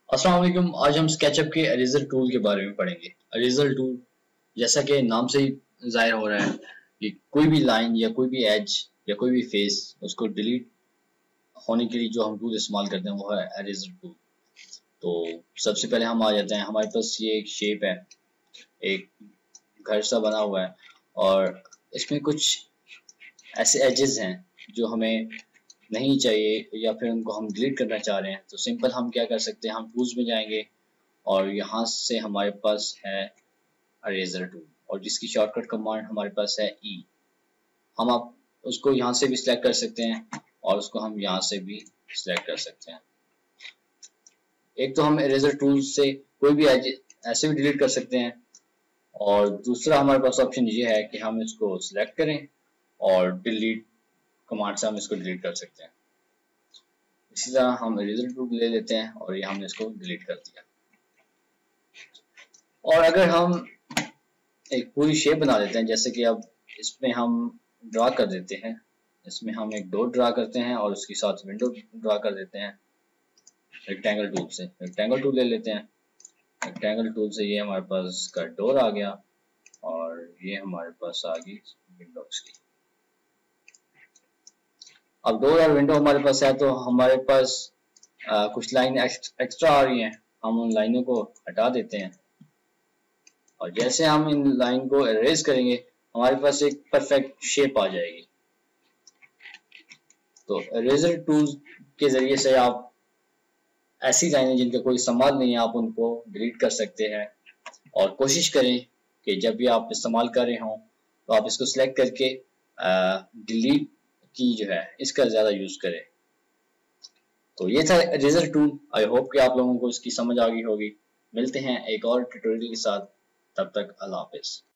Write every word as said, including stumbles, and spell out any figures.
अस्सलाम वालेकुम। आज हम स्केचअप के इरेजर टूल के बारे में पढ़ेंगे। इरेजर टूल जैसा कि नाम से ही जाहिर हो रहा है कि कोई भी लाइन या कोई भी एज या कोई भी फेस उसको डिलीट होने के लिए जो हम टूल इस्तेमाल करते हैं वो है इरेजर टूल। तो सबसे पहले हम आ जाते हैं, हमारे पास ये एक शेप है, एक घर सा बना हुआ है और इसमें कुछ ऐसे एजेस हैं जो हमें नहीं चाहिए या फिर उनको हम डिलीट करना चाह रहे हैं। तो सिंपल हम क्या कर सकते हैं, हम टूल्स में जाएंगे और यहाँ से हमारे पास है इरेजर टूल और जिसकी शॉर्टकट कमांड हमारे पास है ई। हम आप उसको यहाँ से भी सिलेक्ट कर सकते हैं और उसको हम यहाँ से भी सिलेक्ट कर सकते हैं। एक तो हम इरेजर टूल से कोई भी ऐसे भी डिलीट कर सकते हैं और दूसरा हमारे पास ऑप्शन ये है कि हम इसको सिलेक्ट करें और डिलीट कमांड से हम इसको डिलीट कर सकते हैं। इसी तरह हम इरेजर टूल ले लेते हैं और ये हमने इसको डिलीट कर दिया। और अगर हम एक पूरी शेप बना देते हैं, जैसे कि अब इसमें हम ड्रा कर देते हैं, इसमें हम एक डॉट ड्रा करते हैं और उसके साथ विंडो ड्रा कर देते हैं रेक्टेंगल टूल से। रेक्टेंगल टूल ले लेते हैं, रेक्टेंगल टूल से ये हमारे पास का डोर आ गया और ये हमारे पास आ गई विंडोज की। अब डोर और विंडो हमारे पास है तो हमारे पास आ, कुछ लाइन एक्स्ट्रा आ रही हैं, हम उन लाइनों को हटा देते हैं और जैसे हम इन लाइन को इरेज करेंगे हमारे पास एक परफेक्ट शेप आ जाएगी। तो इरेजर टूल के जरिए से आप ऐसी लाइनें जिनका कोई इस्तेमाल नहीं है आप उनको डिलीट कर सकते हैं। और कोशिश करें कि जब भी आप इस्तेमाल कर रहे हों तो आप इसको सिलेक्ट करके डिलीट की जो है इसका ज़्यादा यूज़ करें। तो ये था इरेजर टूल। आई होप कि आप लोगों को इसकी समझ आ गई होगी। मिलते हैं एक और ट्यूटोरियल के साथ, तब तक अल्लाह हाफिज़।